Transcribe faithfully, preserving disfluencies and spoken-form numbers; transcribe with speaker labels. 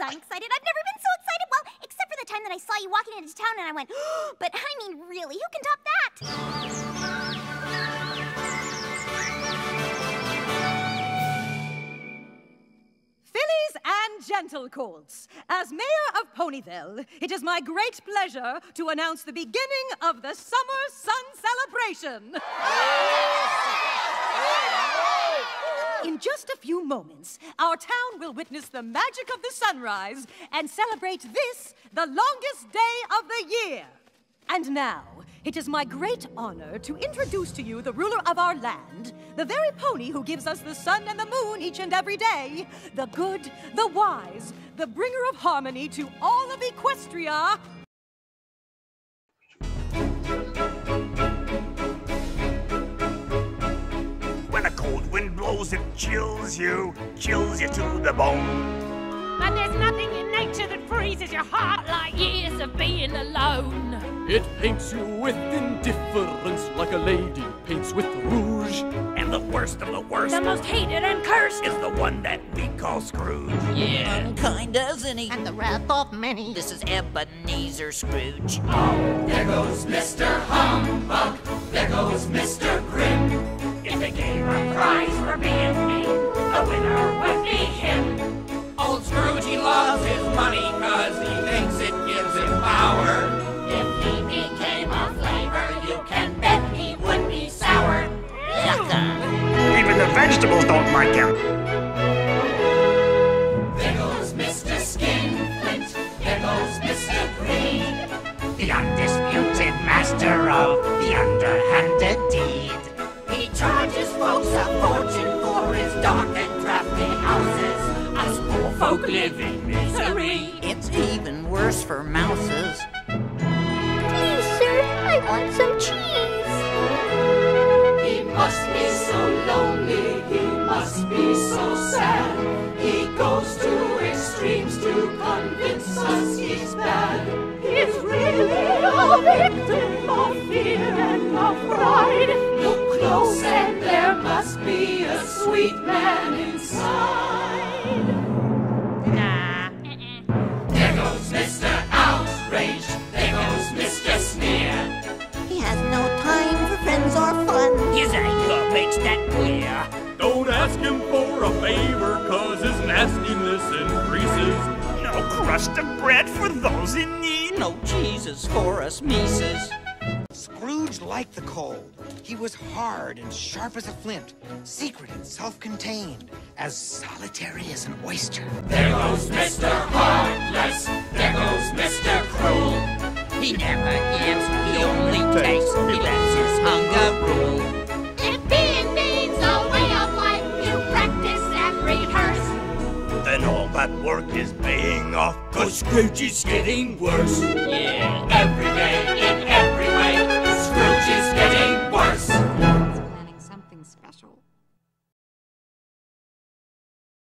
Speaker 1: I'm excited. I've never been so excited. Well, except for the time that I saw you walking into town and I went, oh, but I mean, really, who can top that?
Speaker 2: Fillies and gentle colts, as Mayor of Ponyville, it is my great pleasure to announce the beginning of the Summer Sun Celebration. In just a few moments, our town will witness the magic of the sunrise and celebrate this, the longest day of the year. And now, it is my great honor to introduce to you the ruler of our land, the very pony who gives us the sun and the moon each and every day, the good, the wise, the bringer of harmony to all of Equestria.
Speaker 3: When a cold wind blows, it chills you, chills you to the bone.
Speaker 4: And there's nothing in nature that freezes your heart like years of being alone.
Speaker 5: It paints you with indifference like a lady paints with rouge.
Speaker 3: And the worst of the worst,
Speaker 4: the most hated and cursed,
Speaker 3: is the one that we call Scrooge.
Speaker 6: Yeah. Unkind as any.
Speaker 7: And the wrath of many.
Speaker 6: This is Ebenezer Scrooge.
Speaker 8: Oh, there goes Mister Humbug. There goes Mister Grim.
Speaker 4: If they gave a prize for being mean, the winner would be him.
Speaker 8: Old Scrooge, he loves his money cause he thinks it gives him power.
Speaker 4: If he became a flavor, you can bet he would be sour.
Speaker 6: Yucca.
Speaker 3: Even the vegetables don't like him.
Speaker 8: There goes Mister Skinflint. There goes Mister Greed.
Speaker 3: The undisputed master of the underhanded deed.
Speaker 4: He charges folks a fortune for his dark and drafty houses. Us poor folk live in misery.
Speaker 6: It's even worse for mouses.
Speaker 1: Please, sir, I want some cheese.
Speaker 8: He must be so lonely, he must be so sad. He goes to extremes to convince us he's bad.
Speaker 4: He's really a victim of fear and of pride.
Speaker 8: Look close and there must be a sweet man inside.
Speaker 4: Nah.
Speaker 8: There goes Mister Outrage. There goes Mister Sneer.
Speaker 7: He has no time for friends or fun.
Speaker 6: His anger makes that clear.
Speaker 5: Don't ask him for a favor, cause his nastiness increases.
Speaker 3: No crust of bread for those in need.
Speaker 6: No cheeses for us Mises.
Speaker 9: Scrooge liked the cold. He was hard and sharp as a flint, secret and self-contained, as solitary as an oyster.
Speaker 8: There goes Mister Heartless. There goes Mister Cruel.
Speaker 6: He never gives, he only takes. He lets his hunger rule.
Speaker 4: If being mean's a way of life, you practice and rehearse.
Speaker 3: Then all that work is paying off, cause Scrooge is getting worse.
Speaker 6: Yeah.